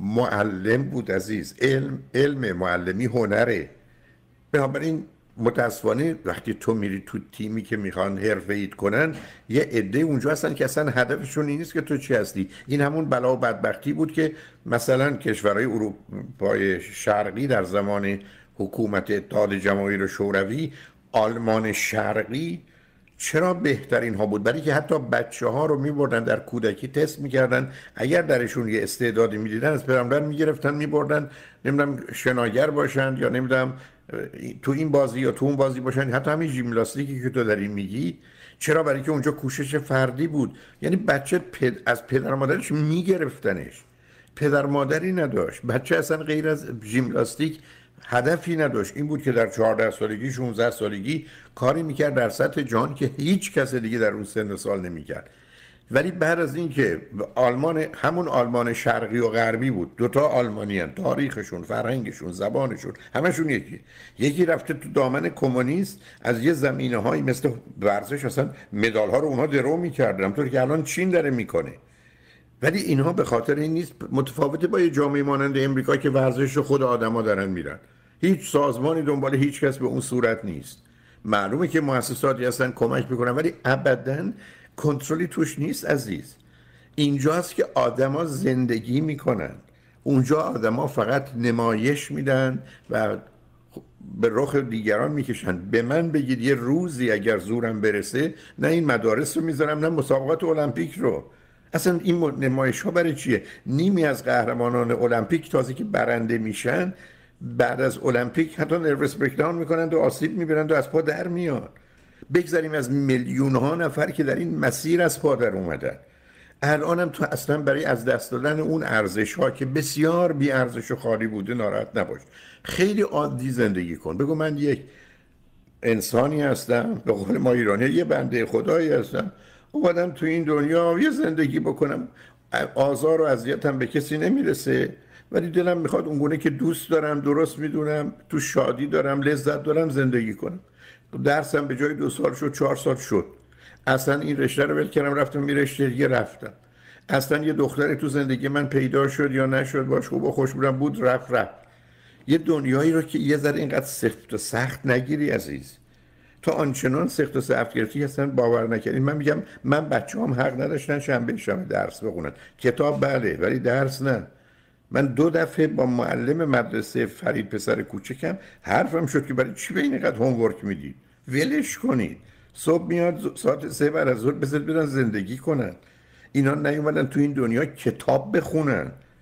معلم بود عزیز. علم معلمی هنره. بنابراین متاسفانه وقتی تو میری تو تیمی که میخوان حرفه‌ایت کنن، یه عده اونجا هستن که اصلا هدفشون این نیست که تو چی هستی. این همون بلا و بدبختی بود که مثلا کشورهای اروپای شرقی در زمان حکومت اتحاد جماهیر شوروی، آلمان شرقی چرا بهترین ها بود؟ برای که حتی بچه ها رو میبردن در کودکی تست میکردن، اگر درشون یه استعدادی میدیدن از پدر میگرفتن میبردن، نمیدونم شناگر باشن یا نمیدونم تو این بازی یا تو اون بازی باشن. حتی همین ژیمناستیکی که تو داری میگی، چرا؟ برای که اونجا کوشش فردی بود. یعنی بچه از پدر مادرش میگرفتنش، پدر مادری نداشت. بچه اصلا غیر از ژیمناستیک هدفی نداشت. این بود که در 14 سالگی 16 سالگی کاری میکرد در سطح جهان که هیچ کس دیگه در اون سن و سال نمیکرد. ولی بعد از این که آلمان، همون آلمان شرقی و غربی بود، دوتا آلمانی هم، تاریخشون، فرهنگشون، زبانشون همشون یکی رفته تو دامن کمونیست، از یه زمینه هایی مثل ورزش اصلا مدال ها رو اونها درو میکردن، همونطور که الان چین داره میکنه. ولی اینها به خاطر این نیست، متفاوته با یه جامعه مانند امریکا که ورزش رو خود آدما دارن میرن، هیچ سازمانی دنبال هیچ کس به اون صورت نیست. معلومه که مؤسساتی هستن کمک میکنن، ولی ابداً کنترلی توش نیست عزیز. اینجاست که آدما زندگی میکنن، اونجا آدما فقط نمایش میدن و به رخ دیگران میکشن. به من بگید یه روزی اگر زورم برسه، نه این مدارس رو میذارم نه مسابقات المپیک رو. اصلا این نمایش ها برای چیه؟ نیمی از قهرمانان المپیک تازه که برنده میشن، بعد از المپیک حتی نروس بریکداون میکنند و آسیب میبرند و از پا در میان. بگذاریم از میلیون ها نفر که در این مسیر از پا در اومدن. الانم تو اصلا برای از دست دادن اون ارزش ها که بسیار بی ارزش و خالی بوده ناراحت نباش. خیلی عادی زندگی کن. بگو من یک انسانی هستم، به قول ما ایرانی یه بنده خدایی هستم، اومدم تو این دنیا یه زندگی بکنم، آزار و اذیتم به کسی نمیرسه، ولی دلم میخواد اونگونه که دوست دارم، درست میدونم، تو شادی دارم، لذت دارم زندگی کنم. درسم به جای 2 سال شد 4 سال شد. اصلا این رشته رو ول کردم رفتم این رشته دیگه رفتم. اصلا یه دختری تو زندگی من پیدا شد یا نشد، باش خوب و خوش بودم بود رفت. یه دنیایی رو که یه ذره اینقدر سخت و سخت نگیری عزیز. تو آنچنان سخت و سخت گرفتی اصلا باور نکردین. من میگم من بچه‌هام حق نداشتن شنبه درس بخونن. کتاب بله، ولی درس نه. من 2 دفعه با معلم مدرسه فرید پسر کوچکم حرفم شد که برای چی به این اینقدر هومورک میدید؟ ولش کنید. صبح میاد ساعت 3 بعد از ظهر بذارید برن زندگی کنن. اینا نیومدن تو این دنیا کتاب بخونن.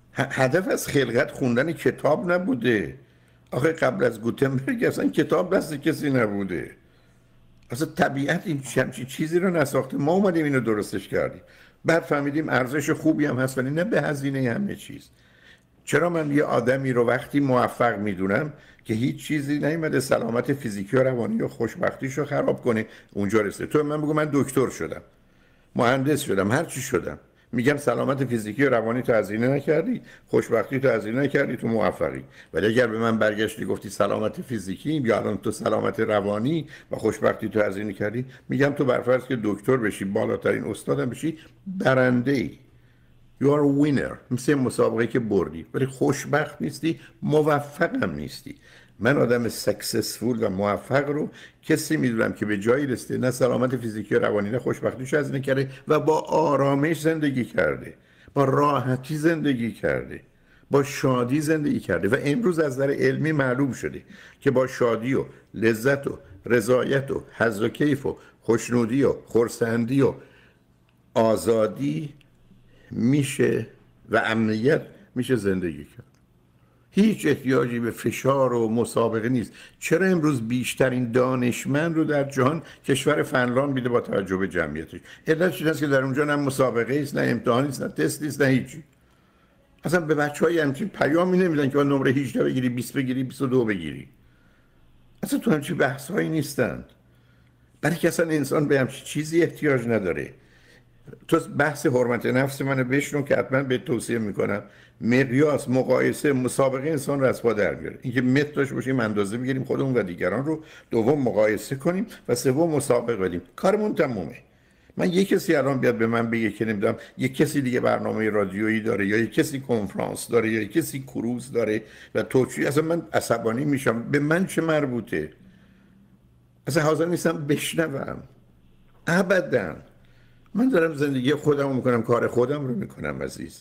هدف از خلقت خوندن کتاب نبوده. آخه قبل از گوتنبرگ اصلا کتاب دست کسی نبوده. اصلا طبیعت این همچین چیزی رو نساخته. ما اومدیم اینو درستش کردیم، بعد فهمیدیم ارزش خوبی هم هست ولی نه به هزینه همه چیز. چرا من یه آدمی رو وقتی موفق میدونم که هیچ چیزی نیومده سلامت فیزیکی و روانی و خوشبختیشو خراب کنه اونجا رسه؟ تو من بگو من دکتر شدم، مهندس شدم، هر چی شدم، میگم سلامت فیزیکی و روانی تو هزینه نکردی، خوشبختی تو هزینه نکردی، تو موفقی. ولی اگر به من برگشتی گفتی سلامت فیزیکی یا الان تو سلامت روانی و خوشبختی تو هزینه کردی، میگم تو برفرض که دکتر بشی، بالاترین استادم بشی، برنده ای. You are a winner. مثل مسابقه که بردی ولی خوشبخت نیستی، موفق هم نیستی. من آدم سکسسفول و موفق رو کسی میدونم که به جایی رسیده نه سلامت فیزیکی و روانی نه خوشبختیش هزینه کرده و با آرامش زندگی کرده، با راحتی زندگی کرده، با شادی زندگی کرده. و امروز از نظر علمی معلوم شده که با شادی و لذت و رضایت و حظ و کیف و خوشنودی و خرسندی و آزادی میشه و امنیت میشه زندگی کرد. هیچ احتیاجی به فشار و مسابقه نیست. چرا امروز بیشترین دانشمند رو در جهان کشور فنلاند میده با توجه به جمعیتش؟ علتش این است که در اونجا نه مسابقه است، نه امتحانی است، نه تست است، نه هیچی. اصلا به بچهای همچین پیامی نمیدن که با نمره 18 بگیری، 20 بگیری، 22 بگیری. اصلا تو همچین بحثایی نیستند. برای که اصلا انسان به همچین چیزی احتیاج نداره. تو بحث حرمت نفس منو بشنو که حتما به توصیه میکنم. مقیاس، مقایسه، مسابقه انسان رو از پا در میاره. اینکه متر داشته باشیم اندازه بگیریم خودمون و دیگران رو، دوم مقایسه کنیم و سوم مسابقه بدیم، کارمون تمومه. من یک کسی الان بیاد به من بگه که نمیدونم یک کسی دیگه برنامه رادیویی داره یا یک کسی کنفرانس داره یا یک کسی کروز داره و تو چی، اصلا من عصبانی میشم. به من چه مربوطه؟ اصلا حاضر نیستم بشنوم ابداً. من دارم زندگی خودم رو میکنم، کار خودم رو میکنم عزیز.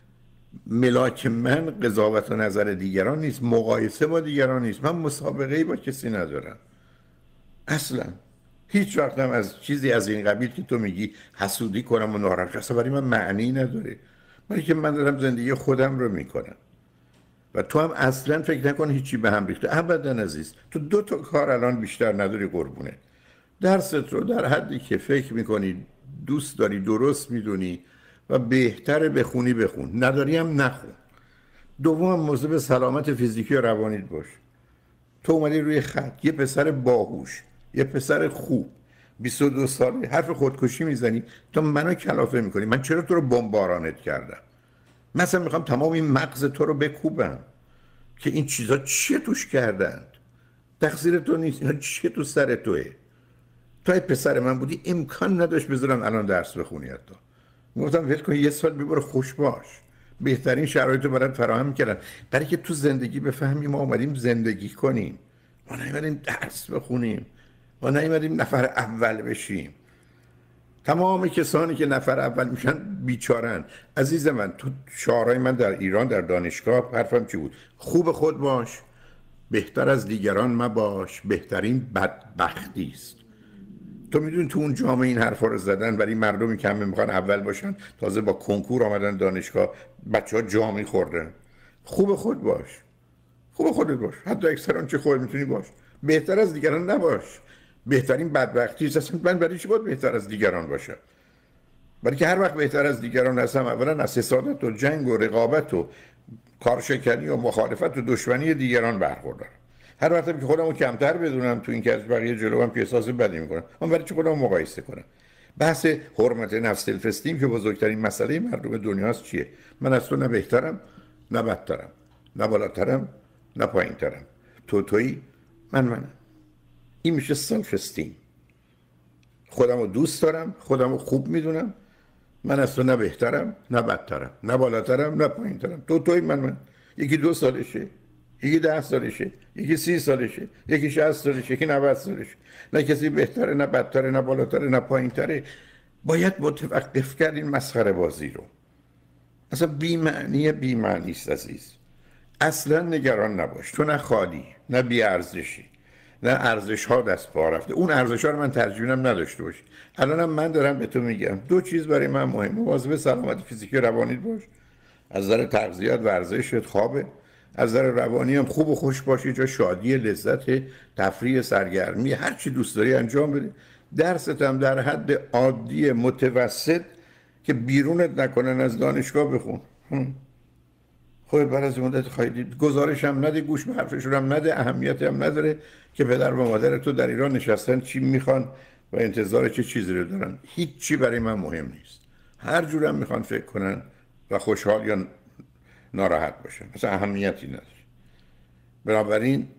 ملاک من قضاوت و نظر دیگران نیست، مقایسه با دیگران نیست. من مسابقه‌ای با کسی ندارم اصلا. هیچ وقتم از چیزی از این قبیل که تو میگی حسودی کنم و ناراحت شم، برای من معنی نداره. برای که من دارم زندگی خودم رو میکنم و تو هم اصلا فکر نکن هیچی به هم ریخته. ابدا عزیز. تو 2 تا کار الان بیشتر نداری قربونه. درست رو در حدی که فکر میکنی دوست داری، درست میدونی و بهتره بخونی بخون، نداری هم نخون. دوم موضوع سلامت فیزیکی و روانیت باش. تو اومدی روی خط، یه پسر باهوش، یه پسر خوب، 22 ساله حرف خودکشی میزنی، تو منو کلافه میکنی. من چرا تو رو بمبارانت کردم؟ مثلا میخوام تمام این مغز تو رو بکوبم که این چیزا چیه توش کردند. تقصیر تو نیست، اینا چیه تو سر توه. تو ای پسر من بودی امکان نداشت بذارم الان درس بخونی. حتی گفتم ول کن، یه سال ببر خوش باش. بهترین شرایط رو برات فراهم می‌کردن برای که تو زندگی بفهمی ما اومدیم زندگی کنیم، ما نیومدیم درس بخونیم، ما نیومدیم نفر اول بشیم. تمام کسانی که نفر اول میشن بیچارن. عزیز من، تو شعارهای من در ایران در دانشگاه حرفم چی بود؟ خوب خود باش، بهتر از دیگران مباش، بهترین بدبختی است. تو میدونی تو اون جامعه این حرفا رو زدن برای مردمی که همه میخوان اول باشن، تازه با کنکور آمدن دانشگاه، بچه‌ها جامی خوردن. خوب خود باش، خوب خودت باش، حتی اکثر آنچه خودت میتونی باش، بهتر از دیگران نباش. بهترین بدبختی است. اصلا من برای چی باید بهتر از دیگران باشم؟ برای که هر وقت بهتر از دیگران هستم اولا از حسادت و جنگ و رقابت و کارشکنی و مخالفت و دشمنی دیگران برخوردارم. هر وقتی که خودمو کمتر بدونم تو این که از بقیه جلوام، که احساس بدی میکنم، من برای چه خودمو مقایسه کنم؟ بحث حرمت نفس، سلف استیم، که بزرگترین مسئله مردم دنیاست، چیه؟ من از تو نه بهترم نه بدترم، نه بالاترم نه پایینترم، تویی منم. این میشه سلف استیم. خودمو دوست دارم، خودمو خوب میدونم، من از تو نه بهترم نه بدترم، نه بالاترم نه پایینترم، تویی من. یکی 2 سالشه، یکی 10 سالشه، یکی 30 سالشه، یکی 60 سالشه، یکی 90 سالشه. نه کسی بهتره نه بدتره نه بالاتره نه پایینتره. باید متوقف کرد این مسخره بازی رو. اصلا بی معنی است عزیز. اصلا نگران نباش. تو نه خالی، نه بی ارزشی، نه ارزش ها دست پا رفته. اون ارزش ها رو من ترجیحاً نداشته باشی. الانم من دارم به تو میگم 2 چیز برای من مهمه. مواظب سلامت فیزیکی و روانیت باش. از نظر تغذیه، ورزشت، خوابه، از نظر روانی هم خوب و خوش باشی، جا شادی، لذت، تفریح، سرگرمی، هر چی دوست داری انجام بده. درست هم در حد عادی متوسط که بیرونت نکنن از دانشگاه بخون. خود بعد از مدت خواهید گزارش هم نده، گوش به حرفشون هم نده، اهمیتی هم نداره که پدر و مادر تو در ایران نشستن چی میخوان و انتظار چه چیزی رو دارن. هیچ چی برای من مهم نیست. هر جورم میخوان فکر کنن و خوشحال یا ناراحت باشن، مثلا اهمیتی نداره. بنابراین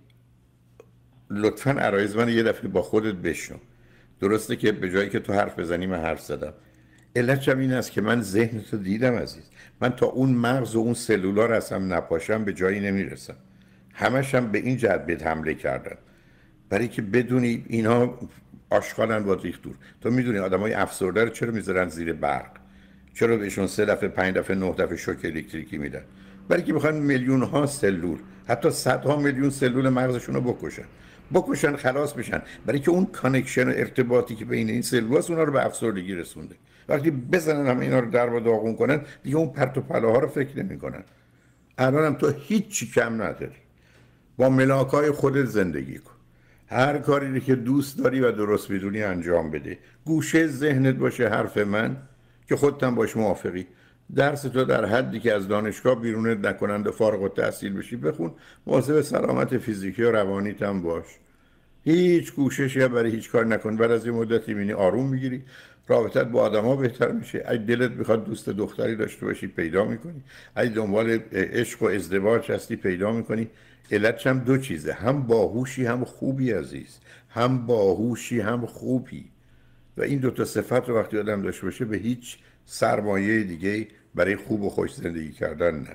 لطفاً عرایض من یه دفعه با خودت بشنو. درسته که به جایی که تو حرف بزنی من حرف زدم، علتش این است که من ذهنتو دیدم عزیز. من تا اون مغز و اون سلولا رسم نپاشم به جایی نمیرسم. همش هم به این جهت بهت حمله کردن برای که بدونی اینا آشغالن با ریخت دور. تو میدونی آدمای افسرده رو چرا میذارن زیر برق؟ چرا بهشون 3 دفعه 5 دفعه 9 دفعه شوک الکتریکی میدن؟ برای که میخوان میلیون ها سلول، حتی صدها میلیون سلول مغزشون رو بکشن خلاص بشن. برای که اون کانکشن و ارتباطی که بین این سلول‌هاست اونا رو به افسردگی رسونده. وقتی بزنن همه اینا رو در و داغون کنن دیگه اون پرت و پلاها رو فکر نمی‌کنن. الانم تو هیچی کم نداری. با ملاکای خودت زندگی کن. هر کاری که دوست داری و درست می‌دونی انجام بده. گوشه ذهنت باشه حرف من که خودت هم باش موافقی. درس تو در حدی که از دانشگاه بیرونت نکنند و فارغ التحصیل بشی بخون. مواظب سلامت فیزیکی و روانیت هم باش. هیچ کوششی برای هیچ کار نکن. بعد از یه مدتی می‌بینی آروم میگیری، رابطت با آدما بهتر میشه. اگه دلت میخواد دوست دختری داشته باشی پیدا میکنی، اگه دنبال عشق و ازدواج هستی پیدا میکنی. علتش هم دو چیزه، هم باهوشی هم خوبی عزیز، هم باهوشی هم خوبی. و این دو تا صفت رو وقتی آدم داشته باشه به هیچ سرمایه دیگه برای خوب و خوش زندگی کردن نداره.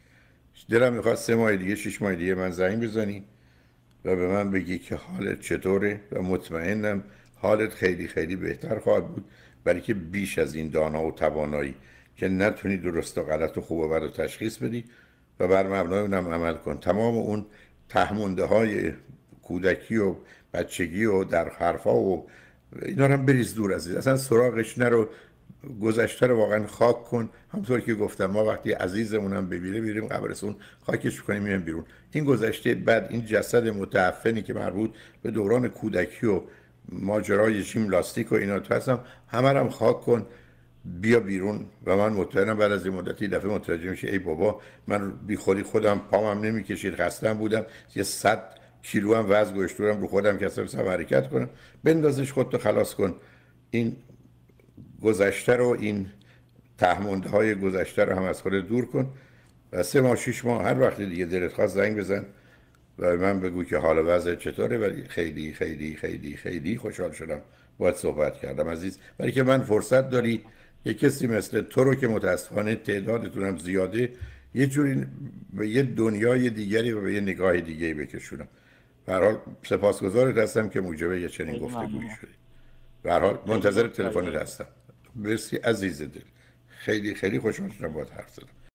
دلم میخواد 3 ماه دیگه 6 ماه دیگه من زنگ بزنی و به من بگی که حالت چطوره و مطمئنم حالت خیلی خیلی بهتر خواهد بود. برای که بیش از این دانا و توانایی که نتونی درست و غلط و خوب و بد و تشخیص بدی و بر مبنای اونم عمل کن. تمام اون تهمونده های کودکی و بچگی و در حرفا و اینا رو هم بریز دور عزیز. اصلا سراغش نرو. گذشته رو واقعا خاک کن. همونطور که گفتم ما وقتی عزیزمونم بمیره میریم قبرستون خاکش کنیم میایم بیرون. این گذشته بعد این جسد متعفنی که مربوط به دوران کودکی و ماجرای ژیم لاستیک و اینا تو هستم همه رو هم خاک کن. بیا بیرون و من مطمئنم بعد از این مدتی دفعه متوجه میشه ای بابا من بی خودی خودم پامم نمیکشید، خستم بودم، یه 100 کیلو هم وزن گذاشتم رو خودم که اصلا حرکت کنم. بندازش خودتو خلاص کن. این گذشته رو، این تهمونده های گذشته رو هم از خودت دور کن و 3 ماه 6 ماه هر وقت دیگه دلت خواست زنگ بزن و من بگو که حال وضع چطوره. ولی خیلی خیلی خیلی خیلی خوشحال شدم باهات صحبت کردم عزیز. برای که من فرصت داری یه کسی مثل تو رو که متاسفانه تعدادتونم زیاده یه جوری به یه دنیای دیگری و به یه نگاه دیگری بکشونم. به هر حال سپاسگزارت هستم که موجب یه چنین گفتگویی شدی. به هر حال منتظر تلفنت هستم. مرسی عزیز دل. خیلی خیلی خوشحال شدم باهات حرف زدم.